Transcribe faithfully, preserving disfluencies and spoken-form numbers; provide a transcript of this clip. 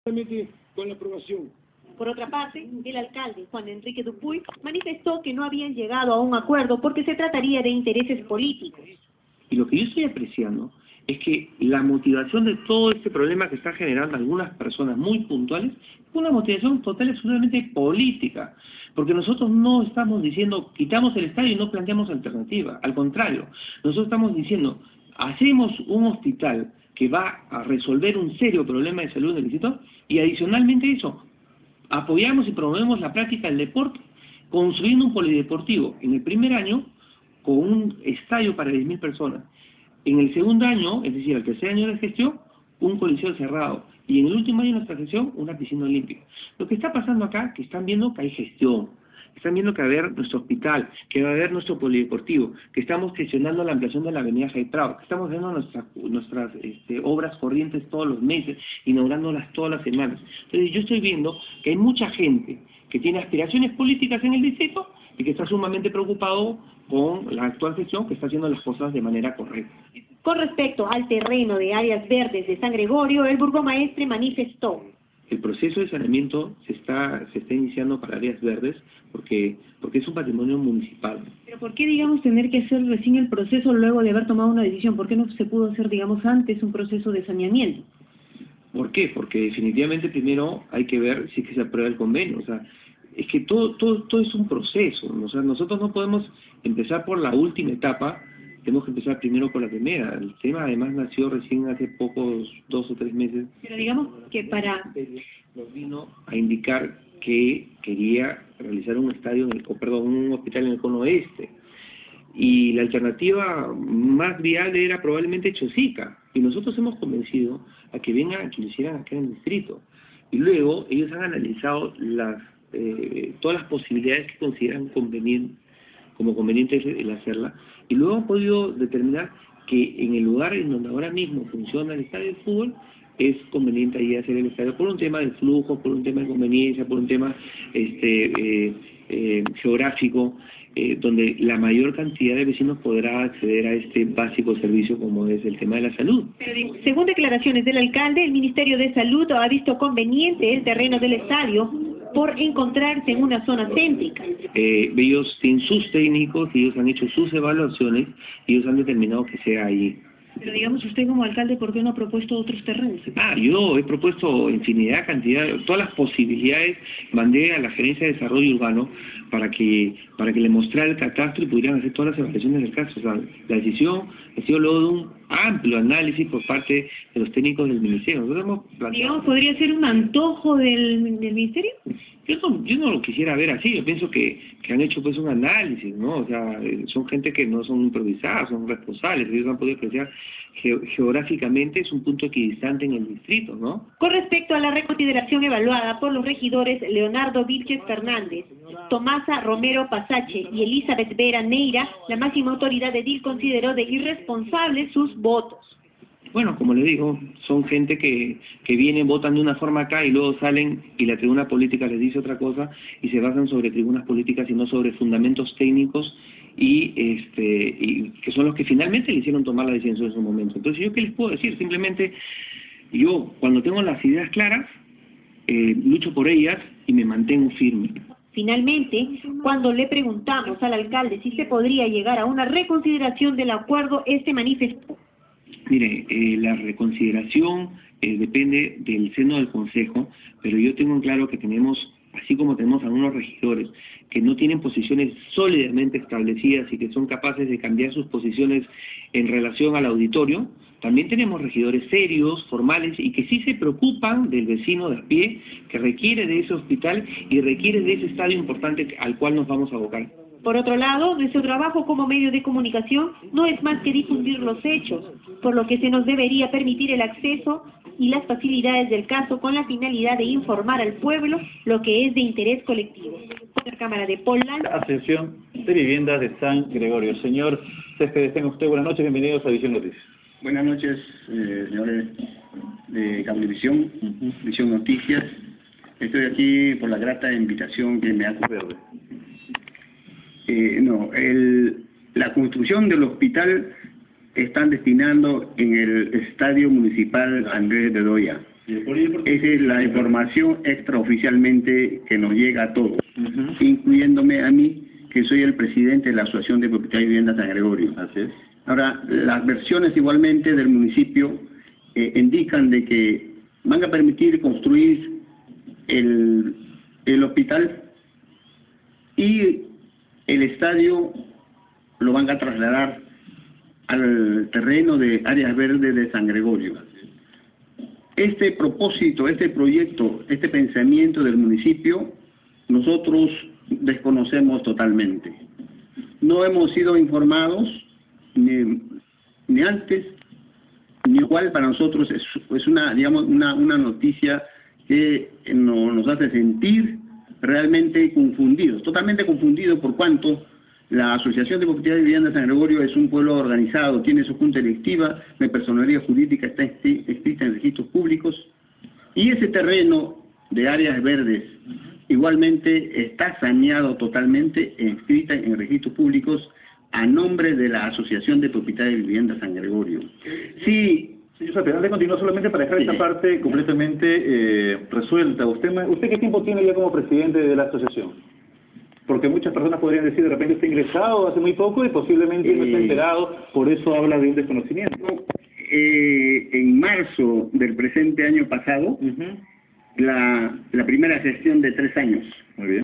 con la aprobación. Por otra parte, el alcalde, Juan Enrique Dupuy, manifestó que no habían llegado a un acuerdo porque se trataría de intereses políticos. Y lo que yo estoy apreciando es que la motivación de todo este problema que está generando algunas personas muy puntuales es una motivación total y absolutamente política. Porque nosotros no estamos diciendo, quitamos el estadio y no planteamos alternativa. Al contrario, nosotros estamos diciendo, hacemos un hospital que va a resolver un serio problema de salud en el distrito y adicionalmente a eso, apoyamos y promovemos la práctica del deporte, construyendo un polideportivo en el primer año con un estadio para diez mil personas. En el segundo año, es decir, el tercer año de gestión, un coliseo cerrado. Y en el último año de nuestra gestión, una piscina olímpica. Lo que está pasando acá, que están viendo que hay gestión, están viendo que va a haber nuestro hospital, que va a haber nuestro polideportivo, que estamos gestionando la ampliación de la avenida Jai Prado, que estamos haciendo nuestras, nuestras este, obras corrientes todos los meses, inaugurándolas todas las semanas. Entonces yo estoy viendo que hay mucha gente que tiene aspiraciones políticas en el distrito y que está sumamente preocupado con la actual gestión que está haciendo las cosas de manera correcta. Con respecto al terreno de áreas verdes de San Gregorio, el burgomaestre manifestó: el proceso de saneamiento se está se está iniciando para áreas verdes porque porque es un patrimonio municipal. Pero ¿por qué, digamos, tener que hacer recién el proceso luego de haber tomado una decisión? ¿Por qué no se pudo hacer, digamos, antes un proceso de saneamiento? ¿Por qué? Porque definitivamente primero hay que ver si es que se aprueba el convenio. O sea, es que todo todo todo es un proceso, ¿no? O sea, nosotros no podemos empezar por la última etapa. Tenemos que empezar primero por la primera. El tema además nació recién hace pocos, dos o tres meses. Pero digamos que para... Nos vino a indicar que quería realizar un estadio, en el, perdón, un hospital en el cono oeste. Y la alternativa más viable era probablemente Chosica. Y nosotros hemos convencido a que vengan, a que lo hicieran acá en el distrito. Y luego ellos han analizado las eh, todas las posibilidades que consideran convenientes, como conveniente el hacerla, y luego han podido determinar que en el lugar en donde ahora mismo funciona el estadio de fútbol es conveniente ahí hacer el estadio por un tema de flujo, por un tema de conveniencia, por un tema este eh, eh, geográfico, eh, donde la mayor cantidad de vecinos podrá acceder a este básico servicio como es el tema de la salud. Pero según declaraciones del alcalde, el Ministerio de Salud ha visto conveniente el terreno del estadio por encontrarse en una zona céntrica. Eh, ellos tienen sus técnicos, ellos han hecho sus evaluaciones y ellos han determinado que sea ahí. Pero digamos, usted como alcalde, ¿por qué no ha propuesto otros terrenos? Ah, yo he propuesto infinidad, cantidad, todas las posibilidades, mandé a la Gerencia de Desarrollo Urbano para que para que le mostrara el catastro y pudieran hacer todas las evaluaciones del caso. O sea, la decisión ha sido luego de un amplio análisis por parte de los técnicos del Ministerio. Nosotros hemos planteado... Digamos, ¿podría ser un antojo del, del Ministerio? Yo no, yo no lo quisiera ver así, yo pienso que, que han hecho pues un análisis, ¿no? O sea, son gente que no son improvisadas, son responsables, ellos han podido apreciar ge geográficamente, es un punto equidistante en el distrito, ¿no? Con respecto a la reconsideración evaluada por los regidores Leonardo Vilches Fernández, Tomasa Romero Pasache y Elizabeth Vera Neira, la máxima autoridad edil consideró de irresponsables sus votos. Bueno, como le digo, son gente que, que vienen, votan de una forma acá y luego salen y la tribuna política les dice otra cosa y se basan sobre tribunas políticas y no sobre fundamentos técnicos y este y que son los que finalmente le hicieron tomar la decisión en su momento. Entonces, ¿yo qué les puedo decir? Simplemente, yo cuando tengo las ideas claras, eh, lucho por ellas y me mantengo firme. Finalmente, cuando le preguntamos al alcalde si se podría llegar a una reconsideración del acuerdo, este manifestó: mire, eh, la reconsideración eh, depende del seno del Consejo, pero yo tengo en claro que tenemos, así como tenemos algunos regidores que no tienen posiciones sólidamente establecidas y que son capaces de cambiar sus posiciones en relación al auditorio, también tenemos regidores serios, formales y que sí se preocupan del vecino de a pie que requiere de ese hospital y requiere de ese estadio importante al cual nos vamos a abocar. Por otro lado, nuestro trabajo como medio de comunicación no es más que difundir los hechos, por lo que se nos debería permitir el acceso y las facilidades del caso con la finalidad de informar al pueblo lo que es de interés colectivo. Por la Cámara de Poland. Asociación de Viviendas de San Gregorio. Señor Céspedes, tenga usted buenas noches, bienvenidos a Visión Noticias. Buenas noches, eh, señores de Cablevisión, uh-huh. Visión Noticias. Estoy aquí por la grata invitación que me hace Verde. Eh, no, el, la construcción del hospital están destinando en el Estadio Municipal Andrés de Doya. Esa es la información extraoficialmente que nos llega a todos, Ujú. incluyéndome a mí, que soy el presidente de la Asociación de Propietarios de Vivienda San Gregorio. Así es. Ahora, las versiones igualmente del municipio eh, indican de que van a permitir construir el, el hospital y el estadio lo van a trasladar al terreno de áreas verdes de San Gregorio. Este propósito, este proyecto, este pensamiento del municipio, nosotros desconocemos totalmente. No hemos sido informados ni, ni antes, ni igual para nosotros es, es una, digamos, una, una noticia que no, nos hace sentir realmente confundidos, totalmente confundidos por cuanto la Asociación de Propietarios de Vivienda San Gregorio es un pueblo organizado, tiene su junta electiva, la personería jurídica está escrita en registros públicos y ese terreno de áreas verdes igualmente está saneado totalmente, inscrita en registros públicos a nombre de la Asociación de Propietarios de Vivienda San Gregorio. Sí. Señor Sape, antes de continuar, solamente para dejar Sí. esta parte completamente eh, resuelta. ¿Usted, me- ¿Usted qué tiempo tiene ya como presidente de la asociación? Porque muchas personas podrían decir, de repente está ingresado hace muy poco y posiblemente no está Eh. enterado, por eso habla de un desconocimiento. Eh, en marzo del presente año pasado, Ujú. la, la primera gestión de tres años. Muy bien.